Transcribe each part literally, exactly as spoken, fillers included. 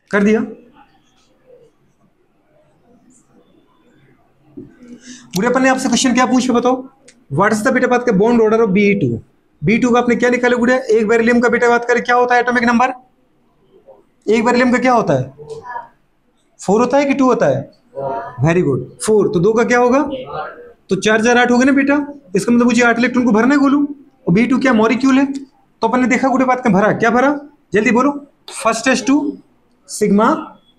कर दिया। बुरे अपन ने आपसे क्वेश्चन क्या पूछा बताओ, व्हाट इज द बेटा बात का bond order of B two. B two का आपने क्या निकाले गुड़िया, एक बेरिलियम का बेटा बात करें क्या होता है एटॉमिक नंबर, एक बेरिलियम का क्या होता है, फोर होता है कि टू होता है, वेरी गुड फोर, तो दो का क्या होगा, तो चार चार आठ हो गए ना बेटा, इसका मतलब मुझे आठ इलेक्ट्रॉन को भरना है गोलू, और बी टू क्या मॉलिक्यूल है, तो अपन ने देखा गुड़े बात का भरा, क्या भरा जल्दी बोलो, first S two sigma,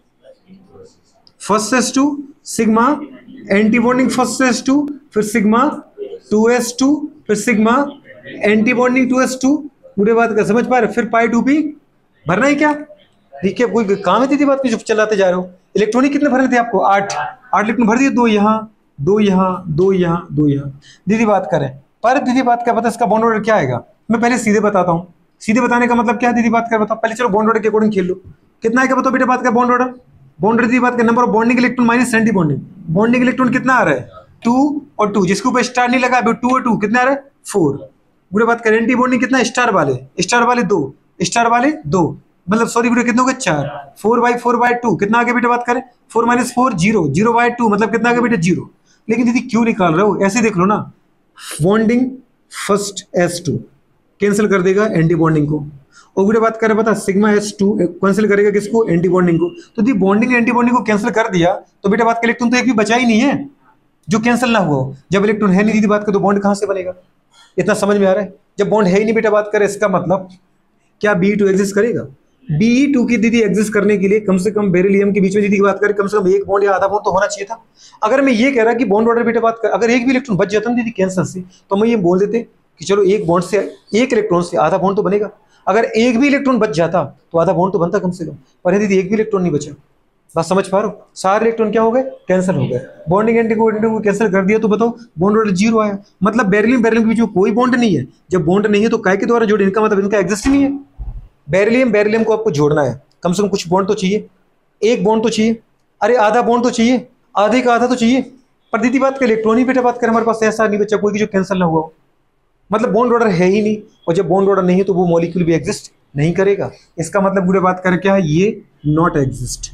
first S two sigma, antibonding first S two, फिर सिग्मा टू एस टू, फिर sigma antibonding two S two, गुड़े बात का समझ पा रहे, फिर पाई टू पी भरना है क्या, ठीक है कोई काम है दीदी बात की जो चलाते जा रहे हो, इलेक्ट्रॉनिक कितने भरने थे आपको, आठ, आठ इलेक्ट्रॉन भर दिए, दो यहाँ दो यहाँ दो यहाँ दो यहाँ, दीदी बात करें पर दीदी बात क्या पता इसका बॉन्ड ऑर्डर क्या आएगा, मैं पहले सीधे बताता हूँ, सीधे बताने का मतलब क्या है दीदी बात कर बताओ, पहले चलो बॉन्ड ऑर्डर के अकॉर्डिंग खेल लो, कितना आएगा बताओ बेटा बात का बॉन्ड ऑर्डर, बॉन्ड ऑर्डर दीदी बात का number of bonding electron minus antibonding, bonding electron कितना आ रहा है टू और टू, जिसके ऊपर स्टार नहीं लगा अभी टू और टू कितना आ रहा है फोर, बुरे बात करें एंटी बॉन्डिंग कितना स्टार वाले, स्टार वाले दो, स्टार वाले दो, मतलब सॉरी बुरे कितने हो गए चार, four by four by two कितना आगे बेटा बात करें, four minus four zero, zero by two मतलब कितना आगे बेटा जीरो, लेकिन दीदी क्यों निकाल रहे हो, ऐसे देख लो ना, bonding first S two cancel कर देगा एंटी बॉन्डिंग को, और बुरे बात करें पता सिग्मा एस टू कैंसिल करेगा किसको, एंटी बॉन्डिंग को, तो दी बॉन्डिंग एंटी बॉन्डिंग को कैंसिल कर दिया तो बेटा बात का इलेक्ट्रॉन तो एक भी बचा ही नहीं है जो कैंसिल ना हुआ, जब इलेक्ट्रॉन है नहीं दीदी बात करें तो बॉन्ड कहां से बनेगा, इतना समझ में आ रहा है, जब बॉन्ड है ही नहीं बेटा बात करें इसका मतलब क्या बी टू एग्जिस्ट करेगा, बी टू की दीदी एग्जिस्ट करने के लिए कम से कम बेरिलियम के बीच में दीदी की बात करें कम से कम एक बॉन्ड या आधा बॉन्ड तो होना चाहिए था, अगर मैं ये कह रहा कि बॉन्ड ऑर्डर बेटा बात कर अगर एक भी इलेक्ट्रॉन बच जाता ना दीदी कैंसर से तो मैं ये बोल देते कि चलो एक बॉन्ड से एक इलेक्ट्रॉन से आधा बॉन्ड तो बनेगा, अगर एक भी इलेक्ट्रॉन बच जाता तो आधा बॉन्ड तो बनता कम से कम, पर दीदी एक भी इलेक्ट्रॉन नहीं बचा, बात समझ पा रहे हो, सारे इलेक्ट्रॉन क्या हो गए कैंसिल हो गए, बॉन्डिंग एंटी को कैंसिल कर दिया तो बताओ बॉन्ड ऑर्डर जीरो आया, मतलब बेरिलियम बेरिलियम के बीच में कोई बॉन्ड नहीं है, जब बॉन्ड नहीं है तो काय के द्वारा जोड़े, इनका मतलब इनका एग्जिस्ट ही नहीं है, बेरिलियम बेरिलियम को आपको जोड़ना है कम से कम कुछ बॉन्ड तो चाहिए, एक बॉन्ड तो चाहिए, अरे आधा बॉन्ड तो चाहिए, आधे का आधा तो चाहिए, पर दीदी बात कर इलेक्ट्रॉनिक बेटा बात कर हमारे पास ऐसा नहीं बच्चा कोई जो कैंसिल ना हुआ, मतलब बॉन्ड ऑर्डर है ही नहीं, और जब बॉन्ड ऑर्डर नहीं है तो वो मॉलिक्यूल भी एग्जिस्ट नहीं करेगा, इसका मतलब बुरे बात कर क्या है ये नॉट एग्जिस्ट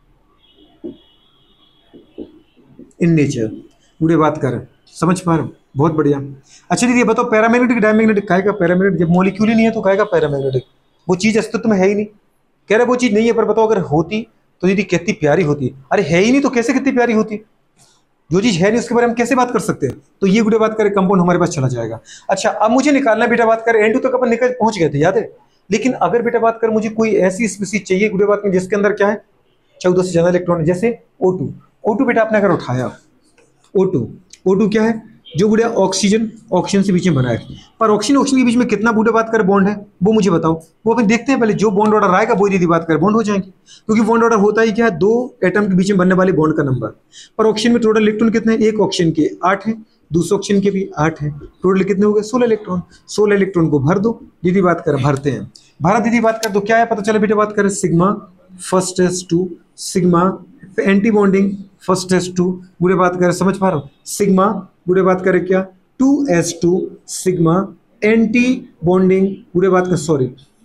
इन नेचर, बुरे बात कर समझ पा रहे हो, बहुत बढ़िया। अच्छा दीदी बताओ पैरामैग्नेटिक डायमैग्नेटिक काय का पैरामैग्नेटिक, जब मॉलिक्यूल ही नहीं है तो काय का पैरामैग्नेटिक, वो चीज अस्तित्व में है ही नहीं, कह रहे वो चीज नहीं है, पर बताओ अगर होती तो दीदी कितनी प्यारी होती, अरे है ही नहीं तो कैसे कितनी प्यारी होती, जो चीज है नहीं उसके बारे में कैसे बात कर सकते हैं, तो ये गुड़े बात करें कंपाउंड हमारे पास चला जाएगा। अच्छा अब मुझे निकालना बेटा बात करें एन टू तक अपन निकल पहुंच गए थे याद है, लेकिन अगर बेटा बात कर मुझे कोई ऐसी स्पीसीज चाहिए गुड़े बात में जिसके अंदर क्या है चौदह से ज्यादा इलेक्ट्रॉन, जैसे ओ टू, ओ टू बेटा आपने अगर उठाया ओ टू, ओ टू क्या है जो बुढ़िया ऑक्सीजन ऑक्सीजन से बीच में बना है, पर ऑक्सीजन ऑक्सीजन के बीच में कितना बुढ़े बात कर बॉन्ड है वो मुझे बताओ, वो अपन देखते हैं पहले, जो बॉन्ड ऑर्डर आएगा वो दीदी बात कर बॉन्ड हो जाएंगे, क्योंकि बॉन्ड ऑर्डर होता ही क्या है दो एटम के बीच में बनने वाले बॉन्ड का नंबर, पर ऑक्सीजन में टोटल इलेक्ट्रॉन कितने हैं, एक ऑक्सीजन के आठ है, दूसरे ऑक्सीजन के भी आठ है, टोटल कितने हो गए सोलह इलेक्ट्रॉन, सोलह इलेक्ट्रॉन को भर दो दीदी बात कर, भरते हैं भरा दीदी बात कर तो क्या है पता चला बेटा बात करें sigma first S two sigma antibonding first S two बुरे बात करें समझ पा रहा हूँ, सिग्मा बुरे बात करें क्या two S two sigma antibonding बुरे बात कर सॉरी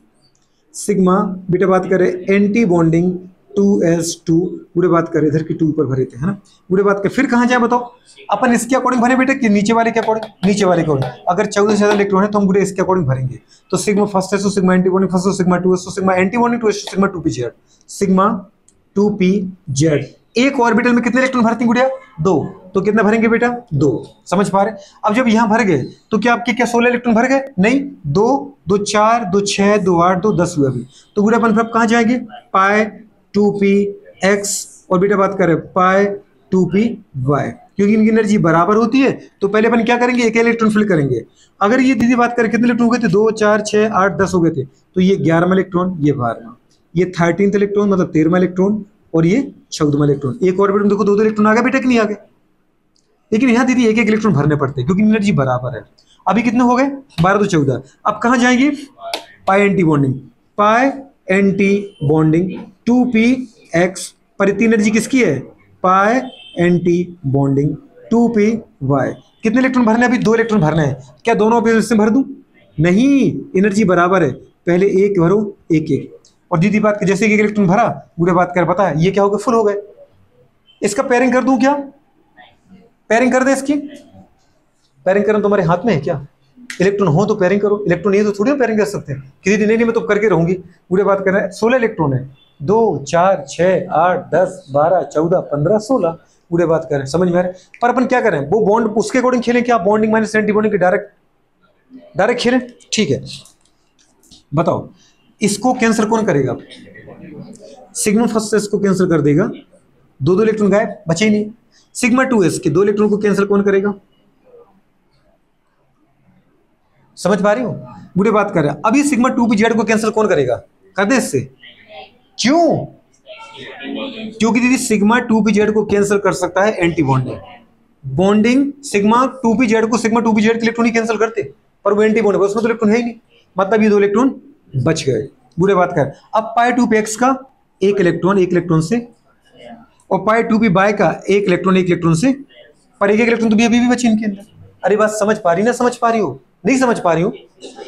सिग्मा बेटा बात करें antibonding two S two बुरे बात करें इधर की टू ऊपर भरे थे है ना, बुरे बात कर फिर कहाँ जाए बताओ, अपन इसके अकॉर्डिंग भरे बेटे कि नीचे वाले के अकॉर्डिंग, नीचे वाले के अकॉर्डिंग, अगर चौदह से ज्यादा इलेक्ट्रॉन है तो हम बुरे इसके अकॉर्डिंग भरेंगे, तो sigma first S two sigma antibonding first S sigma two S two sigma antibonding two S two sigma two P Z, sigma two P Z, एक ऑर्बिटल में कितने इलेक्ट्रॉन भरती गुड़िया दो, तो कितना भरेंगे बेटा दो, समझ पा रहे, अब जब यहां भर गए तो क्या आपके क्या सोलह इलेक्ट्रॉन भर गए, नहीं दो दो चार दो छह दो आठ दो दस हुआ अभी, तो गुड़िया अपन फिर कहां जाएंगे पाई टू पी एक्स और बेटा बात करें पाई टू पी वाई, क्योंकि इनकी एनर्जी बराबर होती है तो पहले अपन क्या करेंगे एक इलेक्ट्रॉन फिल करेंगे, अगर ये दीदी बात करें कितने इलेक्ट्रॉन हो गए थे दो चार छह आठ दस हो गए थे, तो ये ग्यारहवां इलेक्ट्रॉन ये बारहवां, ये थर्टीन इलेक्ट्रॉन मतलब तेरहवां इलेक्ट्रॉन और ये चौदहवां इलेक्ट्रॉन, एक ऑर्बिटल देखो दो दो इलेक्ट्रॉन आ गए बेटा कि नहीं आ गए, लेकिन यहाँ दीदी एक एक इलेक्ट्रॉन भरने पड़ते हैं क्योंकि एनर्जी बराबर है, अभी कितने हो गए बारह तो चौदह, अब कहाँ जाएंगे pi antibonding pi antibonding two P X, पर इतनी एनर्जी किसकी है pi antibonding two P Y, कितने इलेक्ट्रॉन भरने अभी दो इलेक्ट्रॉन भरने हैं, क्या दोनों ऑर्बिटल से भर दूं, नहीं एनर्जी बराबर है, पहले एक भरो एक एक, और दीदी बात कर जैसे कि इलेक्ट्रॉन भरा, बुरे बात कर पता है ये क्या हो गया, फुल हो गए। इसका पेयरिंग कर दूं क्या, पेयरिंग कर दे इसकी, पेयरिंग करना तुम्हारे हाथ में है क्या? इलेक्ट्रॉन हो तो पेयरिंग करो, इलेक्ट्रॉन नहीं तो थोड़ी पेयरिंग कर सकते हैं। कि दीदी नहीं नहीं मैं तो करके रहूंगी, बुरे बात कर रहे हैं। सोलह इलेक्ट्रॉन है, दो चार छः आठ दस बारह चौदह पंद्रह सोलह, बुरे बात कर रहे हैं, समझ में आ रहा है। पर अपन क्या करें, वो बॉन्ड उसके अकॉर्डिंग खेलें क्या, बॉन्डिंग माइनस एंटी बॉन्डिंग के डायरेक्ट डायरेक्ट खेलें? ठीक है, बताओ इसको कैंसिल कौन करेगा? सिग्मा फर्स्ट से इसको कैंसिल कर देगा, दो दो इलेक्ट्रॉन गायब, बचे ही नहीं। सिग्मा टू एस के दो इलेक्ट्रॉन को कैंसिल कौन करेगा? समझ पा रही हो, बुरे बात कर रहे हैं। अभी सिग्मा टू पी जेड को कैंसिल कौन करेगा? कर दे इससे, क्यों? क्योंकि दीदी सिग्मा टू पी जेड को कैंसिल कर सकता है antibonding. Bonding sigma two P Z को सिग्मा टू पी जेड के इलेक्ट्रॉन ही कैंसिल करते, पर वो एंटी बॉन्डिंग उसमें तो इलेक्ट्रॉन है ही नहीं, मतलब ये दो इलेक्ट्रॉन बच गए, बुरे बात कर। अब पाई टू पी एक्स का एक इलेक्ट्रॉन एक इलेक्ट्रॉन से, और पाई टू पी बाय का एक इलेक्ट्रॉन एक इलेक्ट्रॉन से, पर एक एक इलेक्ट्रॉन तो भी अभी भी बचे इनके अंदर। अरे बात समझ पा रही ना, समझ पा रही हो, नहीं समझ पा रही हो?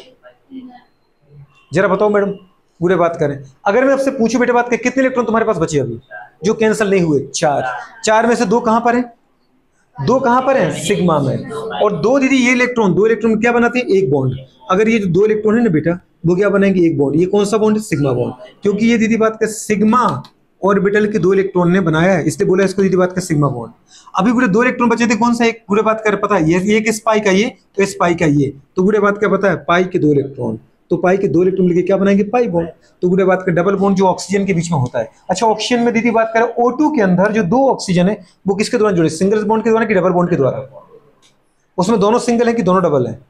जरा बताओ मैडम, बुरे बात करें। अगर मैं आपसे पूछूं बेटे बात कर, कितने इलेक्ट्रॉन तुम्हारे पास बचे अभी जो कैंसिल नहीं हुए? चार। चार में से दो कहां पर हैं? दो कहां पर हैं? सिग्मा में। और दो दीदी ये इलेक्ट्रॉन, दो इलेक्ट्रॉन क्या बनाते हैं? एक बॉन्ड। अगर ये जो दो इलेक्ट्रॉन है ना बेटा, वो क्या बनाएंगे? एक बॉन्ड। ये कौन सा बॉन्ड है? Sigma bond. क्योंकि ये दीदी बात कर सिग्मा ऑर्बिटल के दो इलेक्ट्रॉन ने बनाया है, इसलिए बोला इसको दीदी बात कर सिग्मा बॉन्ड। अभी पूरे दो इलेक्ट्रॉन बचे थे, कौन सा? एक पूरे बात कर पता है, ये एक इस पाई का ये, तो इस पाई का ये, तो पूरे बात क्या पता है? पाई के दो इलेक्ट्रॉन, तो पाई के दो इलेक्ट्रॉन लेके क्या बनाएंगे? Pi bond. तो पूरे बात कर डबल बॉन्ड जो ऑक्सीजन के बीच में होता है। अच्छा ऑक्सीजन में दीदी बात करें ओ टू के अंदर जो दो ऑक्सीजन है वो किसके द्वारा जुड़े? सिंगल बॉन्ड के द्वारा कि डबल बॉन्ड के द्वारा? उसमें दोनों सिंगल है कि दोनों डबल है?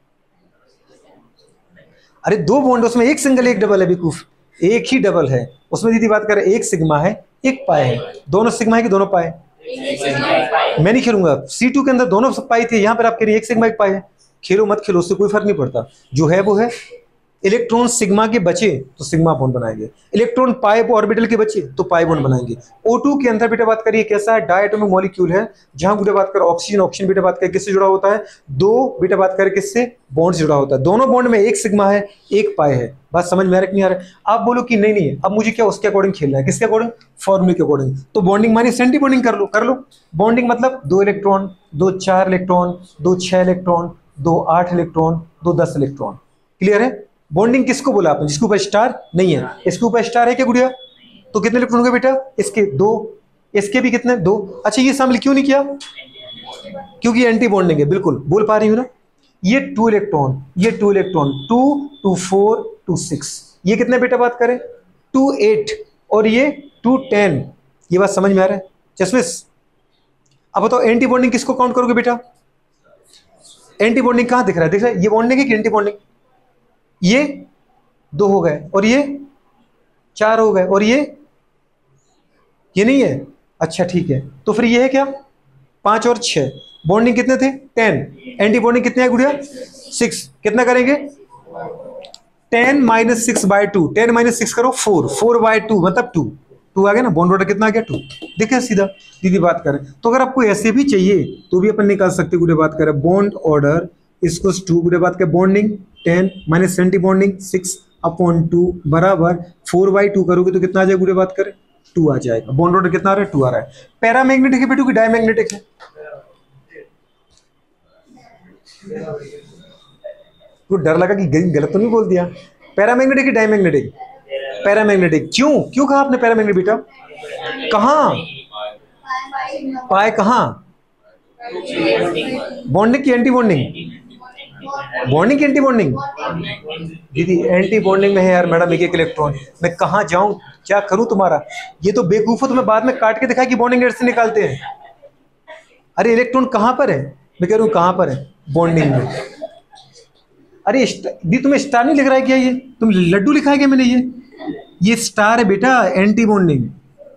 अरे दो बॉन्ड उसमें एक सिंगल एक डबल है बेवकूफ, एक ही डबल है उसमें। दीदी बात करें एक सिग्मा है एक पाई है, दोनों सिग्मा है कि दोनों पाई? मैं नहीं खेलूंगा, सी टू के अंदर दोनों सब पाई थे, यहां पर आप कह रही है एक सिग्मा एक पाई है। खेलो मत खेलो, उससे कोई फर्क नहीं पड़ता, जो है वो है। इलेक्ट्रॉन सिग्मा के बचे तो सिग्मा बॉन्ड बनाएंगे, इलेक्ट्रॉन पाई ऑर्बिटल के बचे तो पाई बॉन्ड बनाएंगे। ओ टू के अंदर बेटा बात करिए कैसा है? डायटोमिक मॉलिक्यूल है, जहां बेटा बात कर ऑक्सीजन ऑक्सीजन बेटा बात कर किससे जुड़ा होता है? दो बेटा बात कर किससे? बॉन्ड से जुड़ा होता है। दोनों बॉन्ड में एक सिग्मा है एक पाई है। बात समझ में आ रहा है कि नहीं आ रहा है? आप बोलो कि नहीं नहीं अब मुझे क्या उसके अकॉर्डिंग खेलना है, किसके अकॉर्डिंग? फॉर्मूले के अकॉर्डिंग। तो बॉन्डिंग माइनस एंटी बॉन्डिंग कर लो, कर लो। बॉन्डिंग मतलब दो इलेक्ट्रॉन, दो चार इलेक्ट्रॉन, दो छह इलेक्ट्रॉन, दो आठ इलेक्ट्रॉन, दो दस इलेक्ट्रॉन। क्लियर है? बॉन्डिंग किसको बोला आपने? जिसके ऊपर स्टार नहीं है। इसके ऊपर स्टार है क्या गुड़िया? तो कितने इलेक्ट्रॉन हो गए बेटा? इसके दो, इसके भी कितने? दो। अच्छा ये शामिल क्यों नहीं किया? क्योंकि एंटी बॉन्डिंग है। बिल्कुल बोल पा रही हूँ ना? ये टू इलेक्ट्रॉन, ये two electron, two two four two six, ये कितने बेटा बात करें? टू एट, और ये टू टेन। ये बात समझ में आ रहा है जसविस? अब बताओ एंटी बॉन्डिंग किसको काउंट करोगे बेटा? एंटी बॉन्डिंग कहां दिख रहा है? दिख रहा है ये बॉन्डिंग है कि एंटी बॉन्डिंग? ये दो हो गए और ये चार हो गए और ये ये नहीं है। अच्छा ठीक है, तो फिर ये है क्या? पांच और छह। बॉन्डिंग कितने थे? टेन। एंटी बॉन्डिंग कितने है गुड़िया? सिक्स। कितना करेंगे? Ten minus six by two. Ten minus six करो फोर, फोर बाय टू मतलब टू। टू आ गया ना, बॉन्ड ऑर्डर कितना आ गया? टू। देखिए सीधा दीदी बात करें तो अगर आपको ऐसे भी चाहिए तो भी अपन निकाल सकते। गुड़े बात करें बॉन्ड ऑर्डर इसको टू, गुड़े बात करें bonding ten minus antibonding six upon two बराबर फोर बाई टू करोगे तो कितना आ जाएगा? गुड़े बात करें टू आ जाएगा। बॉन्ड ऑर्डर कितना आ रहा है? टू आ रहा है। पैरामैग्नेटिक है बेटू कि डायमैग्नेटिक है? तो डर लगा कि गलत तो नहीं बोल दिया। पैरामैग्नेटिक कि डायमैग्नेटिक? पैरामैग्नेटिक। क्यों क्यों कहा आपने पैरामैग्नेटिक बेटा? कहां? पाए कहां? बॉन्डिंग की एंटी बॉन्डिंग? बॉन्डिंग की एंटी बॉन्डिंग? दीदी एंटी बॉन्डिंग में है यार मैडम एक एक इलेक्ट्रॉन। मैं कहां जाऊं, क्या करूं तुम्हारा? ये तो बेवकूफ तुम्हें बाद में काट के दिखाया कि बॉन्डिंग से निकालते हैं। अरे इलेक्ट्रॉन कहां पर है? मैं कह रहा हूं कहां पर है? बॉन्डिंग में। अरे दी तुम्हें स्टार नहीं लिख रहा है क्या? ये तुम लड्डू लिखा है क्या मैंने? ये ये स्टार है बेटा, एंटी बॉन्डिंग।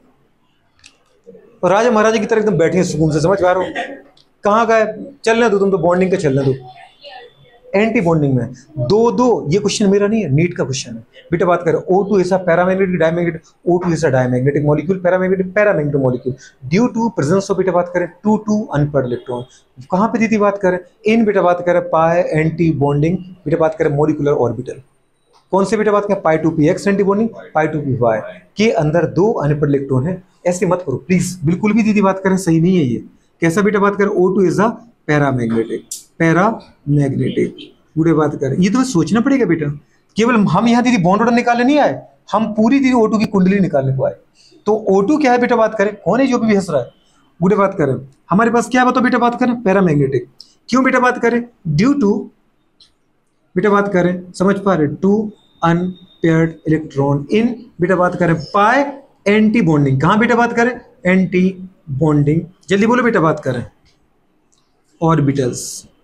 और राजा महाराजा की तरह एकदम बैठे हैं सुकून से, समझ पा रहे हो? कहाँ का है? चलने दो, तुम तो बॉन्डिंग का चलने दो। एंटी बॉन्डिंग में दो दो, ये क्वेश्चन मेरा नहीं है, नीट का क्वेश्चन है बेटा। बात करें ओ टू ऐसा पैरामैग्नेटिक डायमैग्नेटिक, ओ टू ऐसा diamagnetic molecule, paramagnetic paramagnetic molecule due to presence of बेटा बात करें टू टू अनपेयर्ड इलेक्ट्रॉन। कहाँ पे दीदी बात करें? इन बेटा बात करें पाई एंटी बॉन्डिंग बेटा बात करें मॉलिक्यूलर ऑर्बिटल। कौन से बेटा बात करें, pi two P X antibonding, pi two P Y के अंदर दो अनपेड इलेक्ट्रॉन है। ऐसे मत करो प्लीज, बिल्कुल भी दीदी बात करें सही नहीं है ये। कैसा बेटा बात करें, O two is a paramagnetic, paramagnetic पूरे बात करें। ये तो सोचना पड़ेगा बेटा, केवल हम यहाँ दीदी बॉन्ड ऑर्डर निकालने नहीं आए, हम पूरी दीदी ओ टू की कुंडली निकालने को आए। तो ओ टू क्या है बेटा बात करें, कौन है जो भी हंस रहा है, बुढ़े बात करें हमारे पास क्या है बताओ बेटा बात करें, पैरामैग्नेटिक। क्यों बेटा बात करें, ड्यू टू बेटा बात करें समझ पा रहे, टू अनपेयर्ड इलेक्ट्रॉन इन बेटा बात करें पाई एंटी बॉन्डिंग। कहां बेटा बात करें, एंटी बॉन्डिंग, जल्दी बोलो बेटा बात करें, ऑर्बिटल्स।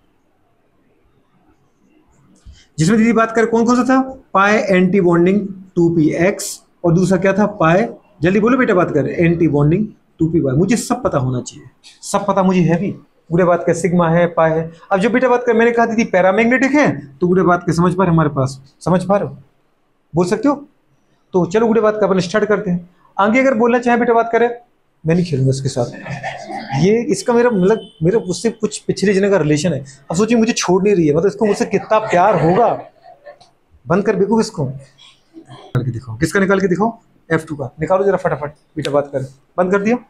जिसमें दीदी बात करें कौन कौन सा था, pi antibonding two P X और दूसरा क्या था, पाई, जल्दी बोलो बेटा बात करें, antibonding two P Y. मुझे सब पता होना चाहिए, सब पता मुझे है भी। बुढ़े बात के सिग्मा है, पाई है। अब जब बेटा बात कर मैंने कहा दीदी पैरामैग्नेटिक है, तो बुढ़े बात के समझ पा रहे हमारे पास, समझ पा रहे हो, बोल सकते हो। तो चलो बुढ़े बात का अपन स्टार्ट करते हैं। आगे अगर बोलना चाहे बेटा बात करें, मैं नहीं खेलूंगा इसके साथ, ये इसका मेरा मतलब मेरा उससे कुछ पिछले जने का रिलेशन है। अब सोचिए मुझे छोड़ नहीं रही है, मतलब इसको मुझसे कितना प्यार होगा। बंद कर बेकूफ इसको, निकाल के दिखाओ, किसका निकाल के दिखाओ, एफ टू का निकालो जरा फटाफट बेटा बात करें। बंद कर दिया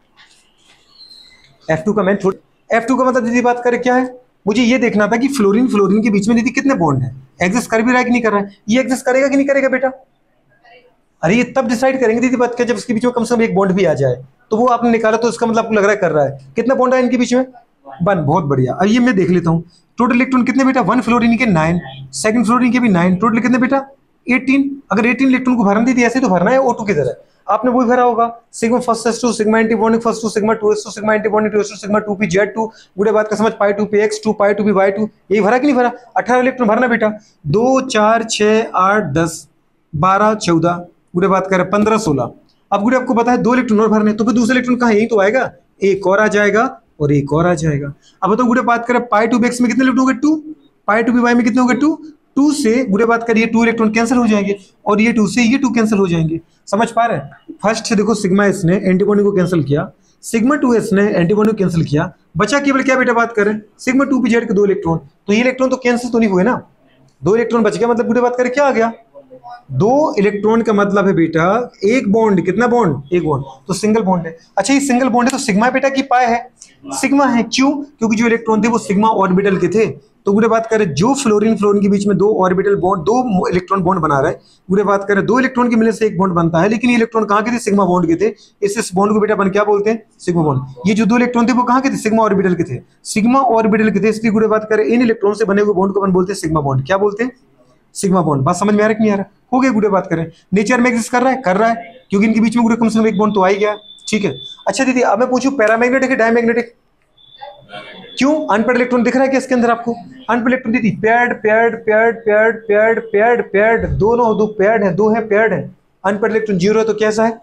एफ टू का, मैं छोड़ एफ टू का मतलब दीदी बात करें क्या है, मुझे ये देखना था कि फ्लोरीन फ्लोरीन के बीच में दीदी कितने बॉन्ड है, एग्जिस्ट कर भी रहा है कि नहीं कर रहा है, ये एग्जिस्ट करेगा कि नहीं करेगा बेटा। अरे ये तब डिसाइड करेंगे दीदी बात क्या, जब इसके बीच में कम से कम एक बॉन्ड भी आ जाए। तो वो आपने निकाला तो इसका मतलब आपको लग रहा है कर रहा है। कितना बॉन्ड है इनके बीच में, वन, बहुत बढ़िया। अब ये मैं देख लेता हूँ टोटल इलेक्ट्रॉन कितने बेटा, वन फ्लोरीन के नाइन, सेकंड फ्लोरीन के भी नाइन, टोटल कितने बेटा एटीन। अगर एटीन इलेक्ट्रॉन को भरना दीदी ऐसे तो भरना है ओ टू की तरह, आपने वही भरा होगा, sigma first S two, sigma antibonding first two, sigma two S two, sigma antibonding two S two, sigma two P Z two, बुढ़े बात का समझ, pi two P X two, pi two P Y two, यही भरा कि नहीं भरा। अठारह इलेक्ट्रॉन भरना बेटा, दो चार छः आठ दस बारह चौदह, बुढ़े बात करें पंद्रह सोलह। अब बुढ़े आपको पता है दो इलेक्ट्रॉन और भरने, तो फिर दूसरा इलेक्ट्रॉन कहाँ, यही तो आएगा, एक और आ जाएगा और एक और आ जाएगा। अब बताओ बुढ़े बात करें पाई टू पी एक्स में कितने इलेक्ट्रॉन हो गए, two, pi two P Y में कितने हो गए, टू, टू से बुढ़े बात करिए टू इलेक्ट्रॉन कैंसिल हो जाएंगे और ये टू से ये टू कैंसिल हो जाएंगे। समझ पा रहे हैं। फर्स्ट देखो सिग्मा एस ने एंटीबॉडी को कैंसिल किया, सिग्मा टू एस ने एंटीबॉडी को कैंसिल किया, बचा केवल क्या बेटा बात करें, सिग्मा टू पी जेड के दो इलेक्ट्रॉन। तो ये इलेक्ट्रॉन तो कैंसिल तो नहीं हुए ना, दो इलेक्ट्रॉन बच गया, मतलब बुढ़े बात करें क्या आ गया, दो इलेक्ट्रॉन का मतलब है बेटा एक बॉन्ड, कितना बॉन्ड, एक बॉन्ड, तो सिंगल बॉन्ड है। अच्छा ये सिंगल बॉन्ड है तो सिग्मा बेटा की पाई है, सिग्मा है, क्यों, क्योंकि जो इलेक्ट्रॉन थे वो सिग्मा ऑर्बिटल के थे। तो बुढ़े बात करें जो फ्लोरीन फ्लोरीन के बीच में दो ऑर्बिटल बॉन्ड, दो इलेक्ट्रॉन बॉन्ड बना रहा है, बुढ़े बात करें दो इलेक्ट्रॉन के मिलने से एक बॉन्ड बनता है, लेकिन ये इलेक्ट्रॉन कहाँ के थे, सिग्मा बॉन्ड के थे, इस बॉन्ड को बेटा अपन क्या बोलते हैं, सिग्मा बॉन्ड। ये जो दो इलेक्ट्रॉन थे वो कहाँ के थे, सिग्मा ऑर्बिटल के थे, सिग्मा ऑर्बिटल के थे, इसलिए बुढ़े बात करें इन इलेक्ट्रॉन से बने हुए बॉन्ड को अपन बोलते हैं सिग्मा बॉन्ड। क्या बोलते हैं, सिग्मा बॉन्ड। बात समझ में आ रहा है कि नहीं आ रहा, हो गया बुढ़े बात करें। नेचर में एग्जिस्ट कर रहा है, कर रहा है, क्योंकि इनके बीच में बुढ़े कम से कम एक बॉन्ड तो आ ही गया, ठीक है। अच्छा दीदी अब मैं पूछूं पैरामैग्नेटिक है डायमैग्नेटिक, क्यों, अनपेयर्ड इलेक्ट्रॉन दिख रहा है क्या इसके अंदर आपको, अनपेयर्ड इलेक्ट्रॉन दीदी paired paired paired paired paired paired paired, दोनों दो पेयर्ड है, दो है पेयर्ड है, अनपेयर्ड इलेक्ट्रॉन जीरो है तो कैसा है,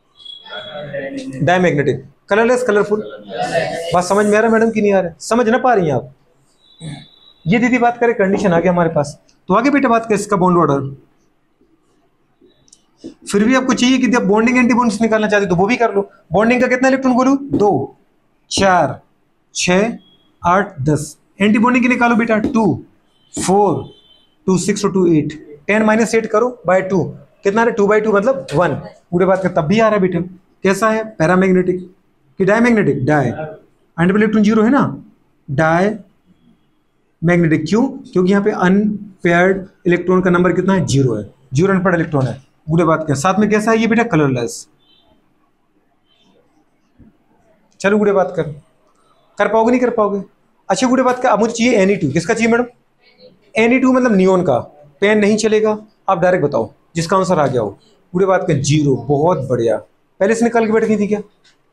डायमैग्नेटिक, कलरलेस कलरफुल। बात समझ में आ रहा है मैडम कि नहीं आ रहा है, समझ ना पा रही हैं आप। ये दीदी बात करें कंडीशन आ गया हमारे पास, तो आगे बेटा बात करें इसका बॉन्ड ऑर्डर। फिर भी आपको चाहिए कि जब बॉन्डिंग एंटी बॉन्ड्स निकालना चाहते तो वो भी कर लो। बॉन्डिंग का कितना इलेक्ट्रॉन बोलूं, दो, चार, छः, आठ, दस, एंटी बॉन्डिंग की निकालो बेटा, टू, फोर, टू, सिक्स और two, eight, ten minus eight करो बाय टू, कितना है, टू बाई टू मतलब वन। पूरे बात का तब भी आ रहा है बेटा, कैसा है, पैरामैग्नेटिक कि diamagnetic, dia, anti electron zero है ना, डाय मैग्नेटिक, क्यों, क्योंकि यहाँ पे अनपेयर्ड इलेक्ट्रॉन का नंबर कितना है, जीरो है, जीरो अनपेयर्ड इलेक्ट्रॉन है। बुढ़े बात के साथ में कैसा है ये बेटा, कलरलेस। चलो बुढ़े बात कर कर पाओगे नहीं कर पाओगे। अच्छा बुढ़े बात का अब मुझे चाहिए एन ई टू, किसका चाहिए मैडम, एन ई टू मतलब नियोन का, पेन नहीं चलेगा, आप डायरेक्ट बताओ जिसका आंसर आ गया हो। बुढ़े बात का जीरो, बहुत बढ़िया, पहले से निकाल के बैठ गई थी क्या,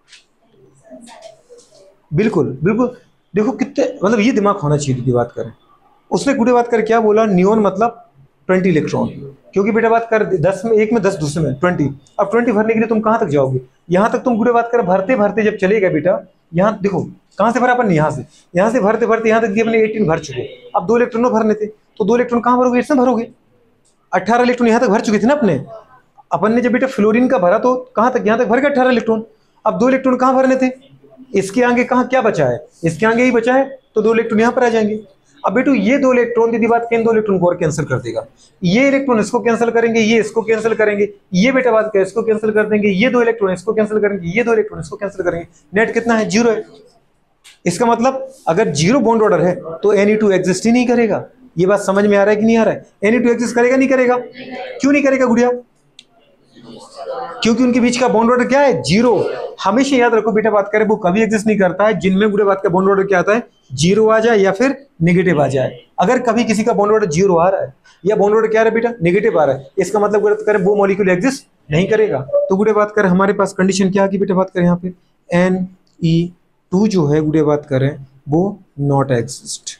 बिल्कुल बिल्कुल, देखो कितने मतलब ये दिमाग होना चाहिए दीदी बात करें। उसने बुढ़े बात कर क्या बोला, नियोन मतलब ट्वेंटी इलेक्ट्रॉन, क्योंकि बेटा बात कर दस में एक में दस, दूसरे में ट्वेंटी। अब ट्वेंटी भरने के लिए तुम कहाँ तक जाओगे, यहाँ तक तुम बुढ़े बात कर भरते भरते जब चलेगा बेटा, यहाँ देखो कहाँ से भरा अपन, यहाँ से, यहाँ से भरते भरते यहाँ तक अपने एटीन भर चुके। अब दो इलेक्ट्रॉन भरने थे तो दो इलेक्ट्रॉन कहाँ भरोगे, इसमें भरोगे, अट्ठारह इलेक्ट्रॉन यहाँ तक भर चुके थे ना अपने। अपन ने जब बेटा फ्लोरीन का भरा तो कहाँ तक, यहाँ तक भर गया अट्ठारह इलेक्ट्रॉन। अब दो इलेक्ट्रॉन कहाँ भरने थे, इसके आगे कहाँ क्या बचा है, इसके आगे ही बचा है, तो दो इलेक्ट्रॉन यहाँ पर आ जाएंगे। अब बेटू ये दो इलेक्ट्रॉन दीदी बात इन दो इलेक्ट्रॉन को और कैंसिल कर देगा, ये इलेक्ट्रॉन इसको कैंसिल करेंगे, ये इसको कैंसिल करेंगे, ये बेटा बात क्या इसको कैंसिल कर देंगे, ये दो इलेक्ट्रॉन इसको कैंसिल करेंगे, ये दो इलेक्ट्रॉन इसको कैंसिल करेंगे, नेट कितना है जीरो है। इसका मतलब अगर जीरो बॉन्ड ऑर्डर है तो एन ई टू एग्जिस्ट ही नहीं करेगा। ये बात समझ में आ रहा है कि नहीं आ रहा है? एन ई टू एग्जिस्ट करेगा नहीं करेगा? क्यों नहीं करेगा गुड़िया? क्योंकि उनके बीच का बॉन्ड ऑर्डर क्या है? जीरो। हमेशा याद रखो बेटा बात करें वो कभी एग्जिस्ट नहीं करता है जिनमें गुड़िया बात का बॉन्ड ऑर्डर क्या आता है? जीरो आ जाए या फिर नेगेटिव आ जाए। अगर कभी किसी का बॉन्ड ऑर्डर जीरो आ रहा है या बॉन्ड ऑर्डर क्या आ रहा है बेटा? नेगेटिव आ रहा है, इसका मतलब गुड़िया करें वो मॉलिक्यूल एग्जिस्ट नहीं करेगा। तो गुड़िया बात करें हमारे पास कंडीशन क्या आ गई बेटा बात करें यहाँ पे एन ई टू जो है गुड़िया बात करें वो नॉट एग्जिस्ट।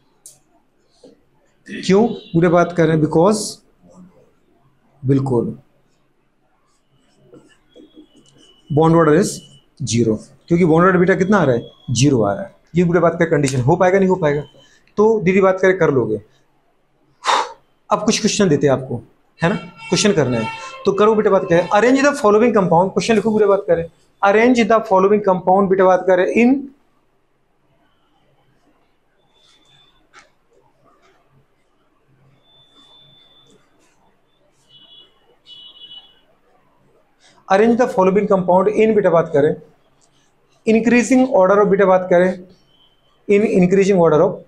क्यों गुड़िया बात कर रहे हैं? बिकॉज बिल्कुल बॉन्ड ऑर्डर इज जीरो, क्योंकि बॉन्ड ऑर्डर बेटा कितना आ रहा है? जीरो आ रहा है। ये गुड़िया बात कर कंडीशन हो पाएगा नहीं हो पाएगा? तो दीदी बात करें कर लोगे। अब कुछ क्वेश्चन देते हैं आपको, है ना, क्वेश्चन करना है तो करो बेटा बात करें arrange the following compound. Question लिखो गुड़िया बात करें अरेंज द फॉलोइंग कंपाउंड बेटा बात करें in arrange the following compound in बेटा बात करें इंक्रीजिंग ऑर्डर ऑफ बेटा बात करें इन इंक्रीजिंग ऑर्डर ऑफ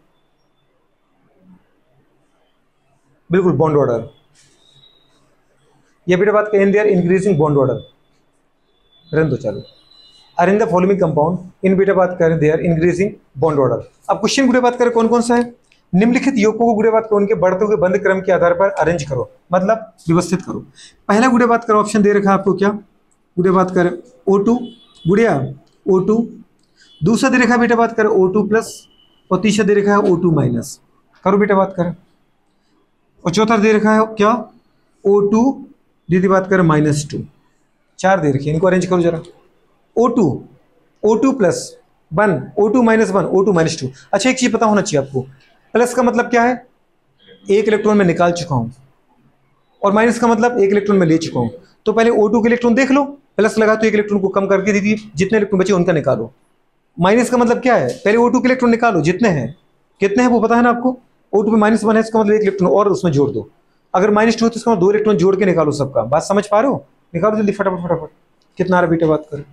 बिल्कुल बॉन्ड ऑर्डर। ये बेटा बात करें their increasing bond order run दो चालू। Arrange the following compound in बेटा बात करें देयर इंक्रीजिंग बॉन्ड ऑर्डर। अब क्वेश्चन गुड़े बात करें कौन कौन सा है? निम्नलिखित यौगिकों को गुड़े बात करो उनके बढ़ते हुए बंद क्रम के आधार पर अरेंज करो, मतलब व्यवस्थित करो। पहला गुड़े बात करो ऑप्शन दे रखा है आपको क्या? गुड़े बात करें ओ टू गुड़िया ओ टू, दूसरा दे रखा है बेटा बात करें ओ टू प्लस और तीसरा दे रखा है ओ टू माइनस। करो बेटा बात करें। और चौथा दे रखा है क्या? ओ टू दीदी बात करें माइनस टू। चार दे रखी है, इनको अरेंज करो जरा। O two O two plus one O two minus one O two minus two. अच्छा एक चीज पता होना चाहिए आपको, प्लस का मतलब क्या है? एक इलेक्ट्रॉन में निकाल चुका हूं और माइनस का मतलब एक इलेक्ट्रॉन में ले चुका हूं। तो पहले ओ टू के इलेक्ट्रॉन देख लो, प्लस लगा तो एक इलेक्ट्रॉन को कम करके दीदी जितने इलेक्ट्रॉन बचे उनका निकालो। माइनस का मतलब क्या है? पहले ओ टू के इलेक्ट्रॉन निकालो जितने हैं, कितने हैं वो पता है ना आपको? ओ टू में माइनस वन है इसका मतलब एक इलेक्ट्रॉन और उसमें जोड़ दो। अगर माइनस टू है तो इसका दो इलेक्ट्रॉन जोड़ के निकालो सबका। बात समझ पा रहे हो? निकालो जल्दी फटाफट फटाफट। कितना आ रहा बेटा बात करें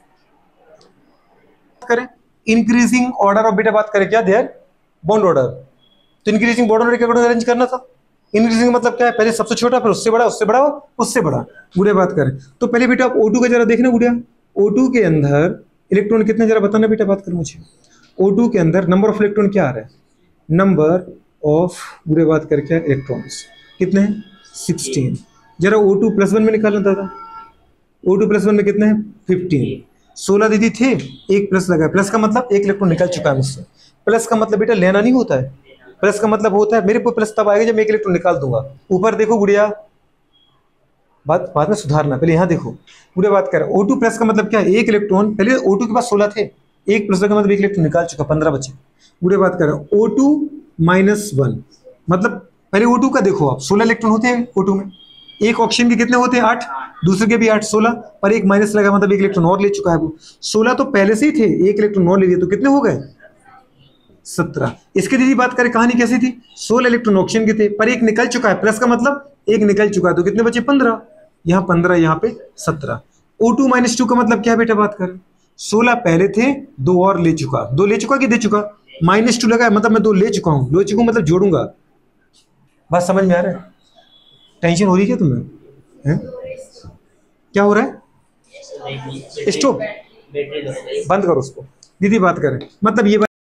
करें इंक्रीजिंग ऑर्डर ऑफ बेटा बात करें क्या? Their bond order. तो इंक्रीजिंग बॉन्ड ऑर्डर के अकॉर्डिंग अरेंज करना था। इंक्रीजिंग मतलब क्या है? पहले सबसे छोटा फिर उससे बड़ा उससे बड़ा उससे बड़ा। गुड़िया बात करें तो पहले बेटा आप ओ टू का जरा देखना गुड़िया, ओ टू के अंदर इलेक्ट्रॉन कितने जरा बताना बेटा बात कर मुझे। ओ टू के अंदर नंबर ऑफ इलेक्ट्रॉन क्या आ रहा है? नंबर ऑफ गुड़िया बात करके इलेक्ट्रॉन्स कितने हैं? सिक्सटीन। जरा ओ टू प्लस वन में निकालना दादा। ओ टू प्लस वन में कितने हैं? फिफ्टीन। सोलह दीदी थे, एक प्लस लगा, प्लस का मतलब एक इलेक्ट्रॉन निकल चुका है मुझसे। प्लस का मतलब बेटा लेना नहीं होता है, प्लस का मतलब होता है मेरे को प्लस तब आएगा जब मैं एक इलेक्ट्रॉन निकाल दूंगा। ऊपर देखो गुड़िया, बात बाद में सुधारना, पहले यहाँ देखो गुड़िया बात कर। ओ टू प्लस का मतलब क्या है? एक इलेक्ट्रॉन, पहले ओ टू के पास सोलह थे, एक प्लस का मतलब एक इलेक्ट्रॉन निकाल चुका, पंद्रह बचे। गुड़िया बात कर ओ टू माइनस वन मतलब पहले ओ टू का देखो आप, सोलह इलेक्ट्रॉन होते हैं ओ टू में, एक ऑक्सीजन के कितने होते हैं? आठ, दूसरे के भी आठ, सोलह, पर एक माइनस लगा मतलब एक इलेक्ट्रॉन और ले चुका है वो। सोलह तो पहले से ही थे, एक इलेक्ट्रॉन और ले लिए तो कितने हो गए? सत्रह। इसके दीदी बात करें कहानी कैसी थी? सोलह इलेक्ट्रॉन ऑक्सीजन के थे पर एक निकल चुका है, प्लस का मतलब एक निकल चुका है तो कितने बचे? पंद्रह। यहाँ पंद्रह, यहाँ पे सत्रह। ओ टू माइनस टू का मतलब क्या है बेटा बात करें? सोलह पहले थे, दो और ले चुका। दो ले चुका कि दे चुका? माइनस टू लगा है मतलब मैं दो ले चुका हूँ, ले चुका मतलब जोड़ूंगा। बात समझ में आ रहा है? टेंशन हो रही है तुम्हें? है? क्या हो रहा है? स्टॉप, बंद करो उसको। दीदी बात करें मतलब ये